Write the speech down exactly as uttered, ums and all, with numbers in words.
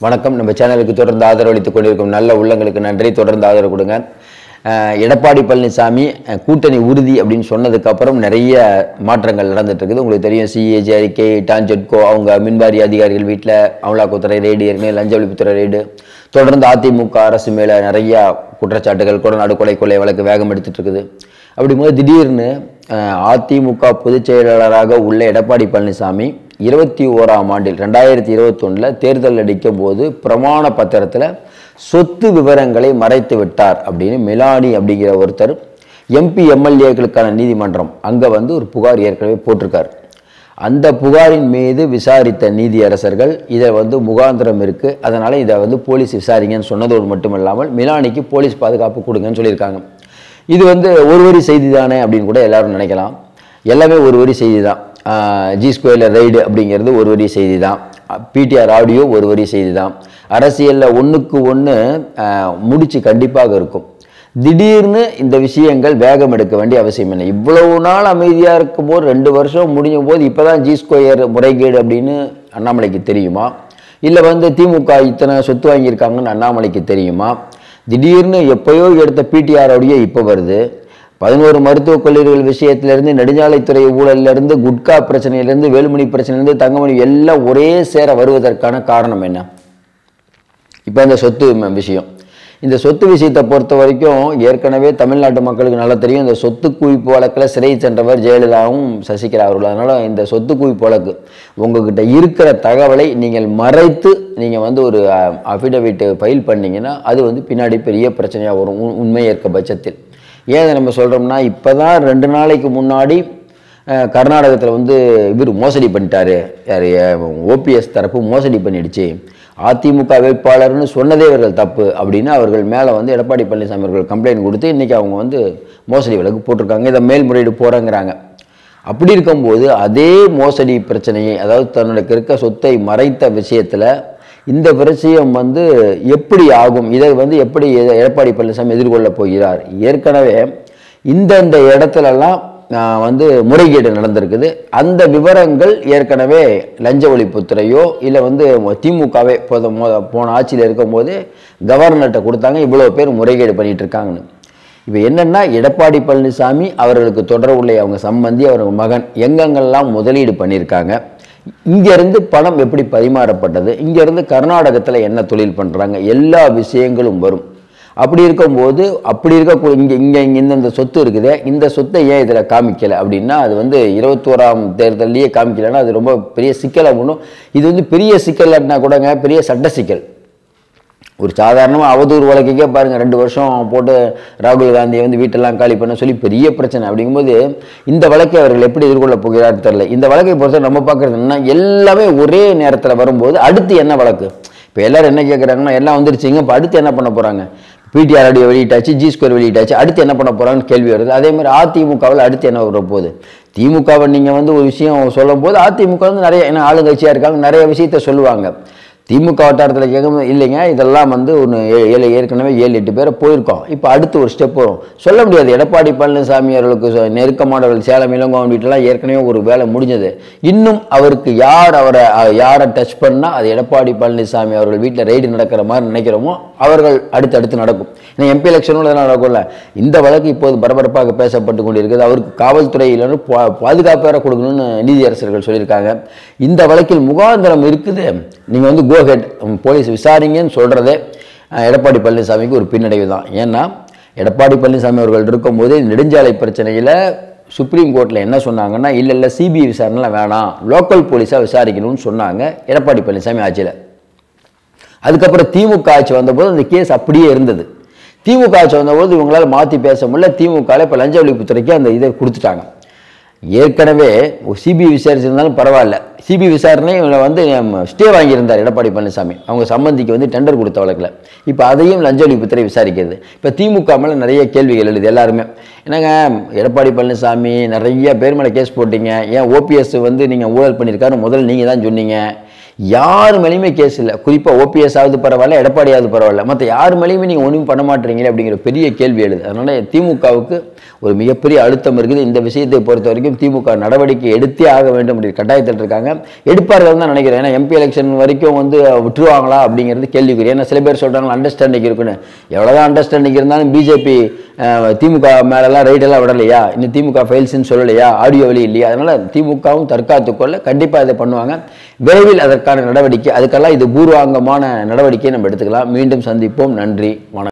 வணக்கம். நம்ம சேனலுக்கு தொடர்ந்து ஆதரவளித்துக் கொண்டிருக்கும் நல்ல உள்ளங்களுக்கு நன்றி. தொடர்ந்து ஆதரவு கொடுங்க. எடப்பாடி பழனிசாமி கூட்டணி உறுதி அப்படின்னு சொன்னதுக்கப்புறம் நிறைய மாற்றங்கள் நடந்துட்டு இருக்குது. உங்களுக்கு தெரியும், சிஏஜி அறிக்கை, டான்ஜெட்கோ, அவங்க மின்வாரி அதிகாரிகள் வீட்டில் அமலாக்கத்துறை ரெய்டு, ஏற்கனவே லஞ்ச ஒழிப்புத்துறை ரெய்டு, தொடர்ந்து அதிமுக அரசு மேலே நிறைய குற்றச்சாட்டுகள், கொடநாடு கொலை கொள்ளை வழக்கு வேகம் எடுத்துட்டு இருக்குது. அப்படிங்கும்போது திடீர்னு அதிமுக பொதுச் செயலாளராக உள்ள எடப்பாடி பழனிசாமி இருபத்தி ஓராம் ஆண்டில் ரெண்டாயிரத்தி இருபத்தி ஒன்றில் தேர்தல் அடிக்கும் போது பிரமாண பத்திரத்தில் சொத்து விவரங்களை மறைத்து விட்டார் அப்படின்னு மிலானி அப்படிங்கிற ஒருத்தர் எம்பி எம்எல்ஏக்களுக்கான நீதிமன்றம் அங்கே வந்து ஒரு புகார் ஏற்கனவே போட்டிருக்கார். அந்த புகாரின் மீது விசாரித்த நீதியரசர்கள் இதை வந்து முகாந்திரம் இருக்குது, அதனால் இதை வந்து போலீஸ் விசாரிங்கன்னு சொன்னதோடு மட்டும் இல்லாமல் மிலானிக்கு போலீஸ் பாதுகாப்பு கொடுங்கன்னு சொல்லியிருக்காங்க. இது வந்து ஒரு வரி செய்தி தானே அப்படின்னு கூட எல்லாரும் நினைக்கலாம். எல்லாமே ஒரு வரி செய்தி தான். ஜி ஸ்கொயரில் ரைடு அப்படிங்கிறது ஒரு வரி செய்தி தான். பிடிஆர் ஆடியோ ஒரு வரி செய்தி தான். அரசியலில் ஒன்றுக்கு ஒன்று முடிச்சு கண்டிப்பாக இருக்கும். திடீர்னு இந்த விஷயங்கள் வேகம் எடுக்க வேண்டிய அவசியம் இல்லை. இவ்வளவு நாள் அமைதியாக இருக்கும்போது ரெண்டு வருஷம் முடிஞ்ச போது இப்போ தான் ஜி ஸ்கொயர் முறைகேடு அப்படின்னு அண்ணாமலைக்கு தெரியுமா? இல்லை வந்து திமுக இத்தனை சொத்து வாங்கியிருக்காங்கன்னு அண்ணாமலைக்கு தெரியுமா? திடீர்னு எப்போயோ எடுத்த பிடிஆர் ஆடியோ இப்போ வருது. பதினோரு மருத்துவக் கல்லூரிகள் விஷயத்திலிருந்து, நெடுஞ்சாலைத்துறை ஊழலிருந்து, குட்கா பிரச்சனையிலேருந்து, வேலுமணி பிரச்சனையிலேருந்து, தங்கமணி எல்லாம் ஒரே சேர வருவதற்கான காரணம் என்ன? இப்போ இந்த சொத்து விஷயம், இந்த சொத்து விஷயத்தை பொறுத்த வரைக்கும் ஏற்கனவே தமிழ்நாட்டு மக்களுக்கு நல்லா தெரியும். இந்த சொத்து குவிப்பு வழக்கில் சிறை சென்றவர் ஜெயலலிதாவும் சசிகலா அவர்கள். அதனால் இந்த சொத்து குவிப்பு வழக்கு உங்ககிட்ட இருக்கிற தகவலை நீங்கள் மறைத்து நீங்கள் வந்து ஒரு அஃபிடவிட் ஃபைல் பண்ணிங்கன்னா அது வந்து பின்னாடி பெரிய பிரச்சனையாக வரும் உண்மை ஏற்க பட்சத்தில். ஏன் அதை நம்ம சொல்கிறோம்னா, இப்போ தான் ரெண்டு நாளைக்கு முன்னாடி கர்நாடகத்தில் வந்து இவர் மோசடி பண்ணிட்டாரு, யார் ஓபிஎஸ் தரப்பு மோசடி பண்ணிடுச்சு, அதிமுக வேட்பாளர்னு சொன்னதே இவர்கள் தப்பு அப்படின்னு அவர்கள் மேலே வந்து எடப்பாடி பழனிசாமி அவர்கள் கம்ப்ளைண்ட் கொடுத்து இன்றைக்கி அவங்க வந்து மோசடி வழக்கு போட்டிருக்காங்க. இதை மேல்முறையீடு போகிறேங்கிறாங்க. அப்படி இருக்கும்போது அதே மோசடி பிரச்சனையை, அதாவது தன்னுடைய இருக்க சொத்தை மறைத்த விஷயத்தில் இந்த விஷயம் வந்து எப்படி ஆகும், இதை வந்து எப்படி எடப்பாடி பழனிசாமி எதிர்கொள்ளப் போகிறார்? ஏற்கனவே இந்தந்த இடத்துலலாம் வந்து முறைகேடு நடந்திருக்குது. அந்த விவரங்கள் ஏற்கனவே லஞ்ச ஒழிப்புத்துறையோ இல்லை வந்து திமுகவே போன ஆட்சியில் இருக்கும்போது கவர்னர்கிட்ட கொடுத்தாங்க, இவ்வளோ பேர் முறைகேடு பண்ணிட்டு இருக்காங்கன்னு. இப்போ என்னென்னா, எடப்பாடி பழனிசாமி அவர்களுக்கு தொடர்புள்ள அவங்க சம்பந்தி, அவங்க மகன் எங்கெங்கெல்லாம் முதலீடு பண்ணியிருக்காங்க, இங்கேருந்து பணம் எப்படி பரிமாறப்பட்டது, இங்கேருந்து கர்நாடகத்தில் என்ன தொழில் பண்ணுறாங்க, எல்லா விஷயங்களும் வரும். அப்படி இருக்கும்போது அப்படி இருக்க இங்கே இங்கே இங்கே இந்தந்த சொத்து இருக்குது, இந்த சொத்தை ஏன் இதில் காமிக்கலை அப்படின்னா அது வந்து இருபத்தோராம் தேர்தலையே காமிக்கலைன்னா அது ரொம்ப பெரிய சிக்கலை ஒன்றும். இது வந்து பெரிய சிக்கல்னா கூடங்க பெரிய சட்ட சிக்கல். ஒரு சாதாரணமாக அவதூறு வழக்குக்கே பாருங்கள், ரெண்டு வருஷம் போட்டு ராகுல் காந்தியை வந்து வீட்டெல்லாம் காலி பண்ண சொல்லி பெரிய பிரச்சனை. அப்படிங்கும்போது இந்த வழக்கை அவர்கள் எப்படி எதிர்கொள்ள போகிறார் தெரியல. இந்த வழக்கை பொறுத்த நம்ம பார்க்குறது என்னன்னா, எல்லாமே ஒரே நேரத்தில் வரும்போது அடுத்து என்ன வழக்கு? இப்போ எல்லோரும் என்ன கேட்குறாங்கன்னா, எல்லாம் வந்துருச்சுங்க, இப்போ அடுத்து என்ன பண்ண போகிறாங்க? பிடிஆர் ஆடியோ வெளியிட்டாச்சு, ஜி ஸ்கொயர் வெளியிட்டாச்சு, அடுத்து என்ன பண்ண போகிறாங்கன்னு கேள்வி வருது. அதே மாதிரி அதிமுகவில் அடுத்து என்ன வர போகுது? திமுகவை நீங்கள் வந்து ஒரு விஷயம் சொல்லும் போது அதிமுக வந்து நிறைய என்ன ஆளுங்கட்சியாக இருக்காங்க, நிறைய விஷயத்த சொல்லுவாங்க. திமுக வட்டாரத்தில் கேட்கும்போது இல்லைங்க, இதெல்லாம் வந்து ஒன்று ஏழு ஏற்கனவே ஏழு எட்டு பேரை போயிருக்கோம், இப்போ அடுத்து ஒரு ஸ்டெப் வரும் சொல்ல முடியாது. எடப்பாடி பழனிசாமி அவர்களுக்கு நெருக்கமானவர்கள் சேலம் இளங்கோவன் வீட்டெல்லாம் ஏற்கனவே ஒரு வேலை முடிஞ்சது. இன்னும் அவருக்கு யார் அவரை யாரை டச் பண்ணால் அது எடப்பாடி பழனிசாமி அவர்கள் வீட்டில் ரெய்டு நடக்கிற மாதிரி நினைக்கிறோமோ அவர்கள் அடுத்தடுத்து நடக்கும். ஏன்னா எம்பி எலெக்ஷனும் அதெல்லாம் நடக்கும்ல. இந்த வழக்கு இப்போது பரபரப்பாக பேசப்பட்டு கொண்டு இருக்குது. அவருக்கு காவல்துறையிலிருந்து பா பாதுகாப்பு வேற கொடுக்கணும்னு நீதியரசர்கள் சொல்லியிருக்காங்க. இந்த வழக்கில் முகாந்திரம் இருக்குது, நீங்கள் வந்து கோஹெட் போலீஸ் விசாரிங்கன்னு சொல்கிறதே எடப்பாடி பழனிசாமிக்கு ஒரு பின்னடைவு தான். ஏன்னா எடப்பாடி பழனிசாமி அவர்கள் இருக்கும்போது நெடுஞ்சாலை பிரச்சனையில் சுப்ரீம் கோர்ட்டில் என்ன சொன்னாங்கன்னா, இல்லை இல்லை சிபிஐ விசாரணைலாம் வேணாம், லோக்கல் போலீஸாக விசாரிக்கணும்னு சொன்னாங்க எடப்பாடி பழனிசாமி ஆட்சியில். அதுக்கப்புறம் திமுக ஆட்சி வந்தபோது அந்த கேஸ் அப்படியே இருந்தது. திமுக ஆட்சி வந்தபோது இவங்களால் மாற்றி பேச முடியல. திமுகவில் இப்போ லஞ்ச ஒழிப்புத்துறைக்கு அந்த இதை கொடுத்துட்டாங்க. ஏற்கனவே சிபிஐ விசாரிச்சிருந்தாலும் பரவாயில்ல, சிபிஐ விசாரணை வந்து ஸ்டே வாங்கியிருந்தார் எடப்பாடி பழனிசாமி அவங்க சம்பந்திக்கு வந்து டெண்டர் கொடுத்த வழக்கில். இப்போ அதையும் லஞ்ச ஒழிப்புத்துறை விசாரிக்கிறது. இப்போ திமுக மேலே நிறைய கேள்விகள் எழுது எல்லாருமே. என்னங்க, எடப்பாடி பழனிசாமி நிறைய பேர் மேலே கேஸ் போட்டீங்க, ஏன் ஓபிஎஸ் வந்து நீங்கள் ஊழல் பண்ணியிருக்காரு முதல்ல நீங்கள் தான் சொன்னீங்க, யார் மேலேயுமே கேஸ் இல்லை. குறிப்பாக ஓபிஎஸ் ஆகுது பரவாயில்ல, எடப்பாடியாவது பரவாயில்ல, மற்ற யார் மேலேயுமே நீங்கள் ஒன்றும் பண்ண மாட்டீங்களே அப்படிங்கிற பெரிய கேள்வி எழுது. அதனால் திமுகவுக்கு ஒரு மிகப்பெரிய அழுத்தம் இருக்குது. இந்த விஷயத்தை பொறுத்த வரைக்கும் திமுக நடவடிக்கை எடுத்தே ஆக வேண்டும் அப்படி கட்டாயத்தில் இருக்காங்க. எடுப்பார்கள் தான் நினைக்கிறேன். ஏன்னா எம்பி எலெக்ஷன் வரைக்கும் வந்து விட்டுருவாங்களா அப்படிங்கிறது கேள்விக்குரிய. ஏன்னா சில பேர் சொல்கிறாங்க அண்டர்ஸ்டாண்டிங் இருக்குன்னு. எவ்வளோதான் அண்டர்ஸ்டாண்டிங் இருந்தாலும் பிஜேபி திமுக மேலெல்லாம் ரைடெல்லாம் விடலையா, இன்னும் திமுக ஃபைல்ஸ்ன்னு சொல்லலையா, ஆடியோ வழி இல்லையா. அதனால் திமுகவும் தற்காத்து கொள்ள கண்டிப்பாக இதை பண்ணுவாங்க. விரைவில் அதற்கான நடவடிக்கை, அதுக்கெல்லாம் இது பூர்வாங்கமான நடவடிக்கையை நம்ம எடுத்துக்கலாம். மீண்டும் சந்திப்போம். நன்றி, வணக்கம்.